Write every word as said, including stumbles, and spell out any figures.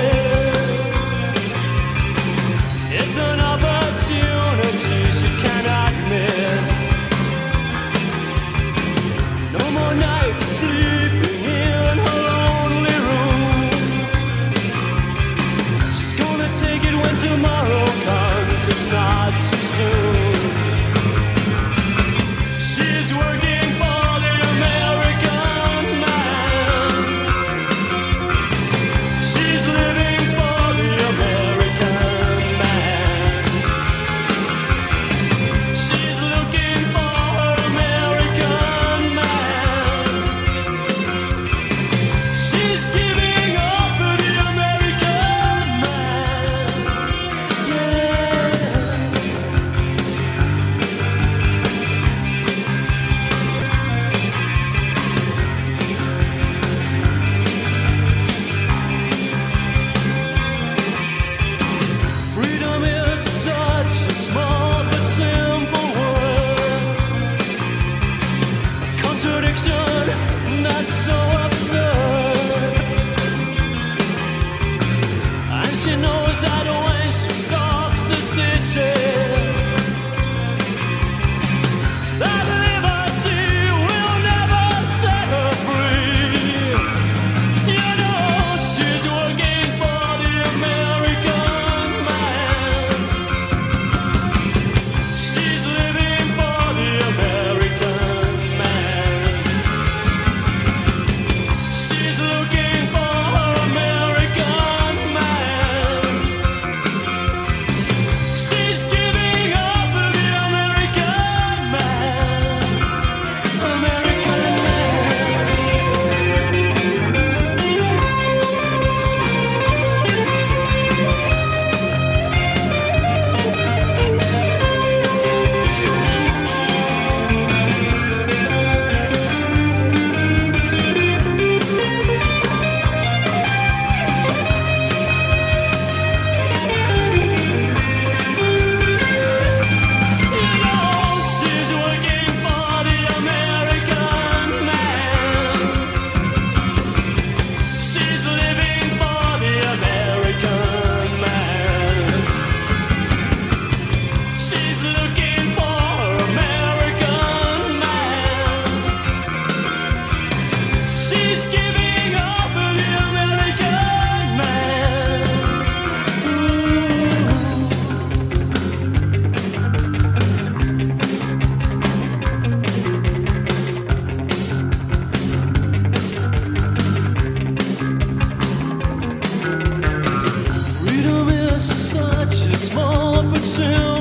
It's an opportunity she cannot miss. No more nights sleeping in her lonely room. She's gonna take it when tomorrow comes. It's not too soon. She's working for the American man. She's living for the American man. She's looking for her American man. She's giving up for the American man. Yeah. Freedom is such a small but simple word. A contradiction not so absurd. And she knows that when she stalks the city, that liberty will never set her free. You know she's working for the American man. She's living for the American man. She's looking for her American man. She's giving up for the American man. American You know she's working for the American man. She's living for the American man. She's looking for her American man. She's giving up for the American man. Freedom is such a small but simple